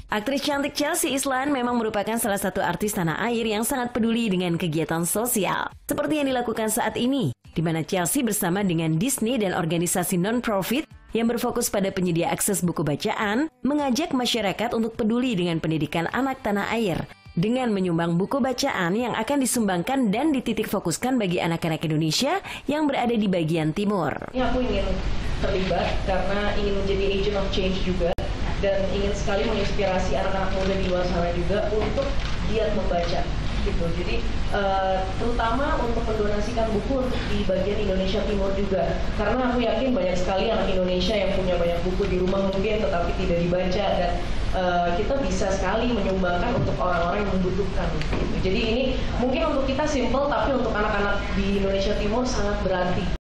Aktris cantik Chelsea Islan memang merupakan salah satu artis tanah air yang sangat peduli dengan kegiatan sosial. Seperti yang dilakukan saat ini, di mana Chelsea bersama dengan Disney dan organisasi non-profit yang berfokus pada penyedia akses buku bacaan, mengajak masyarakat untuk peduli dengan pendidikan anak tanah air, dengan menyumbang buku bacaan yang akan disumbangkan dan dititik fokuskan bagi anak-anak Indonesia yang berada di bagian timur. Aku ingin terlibat karena ingin menjadi agent of change juga. Dan ingin sekali menginspirasi anak-anak muda di luar sana juga untuk giat membaca gitu. Jadi terutama untuk mendonasikan buku untuk di bagian Indonesia Timur juga, karena aku yakin banyak sekali anak Indonesia yang punya banyak buku di rumah mungkin tetapi tidak dibaca, dan kita bisa sekali menyumbangkan untuk orang-orang yang membutuhkan gitu. Jadi ini mungkin untuk kita simple, tapi untuk anak-anak di Indonesia Timur sangat berarti.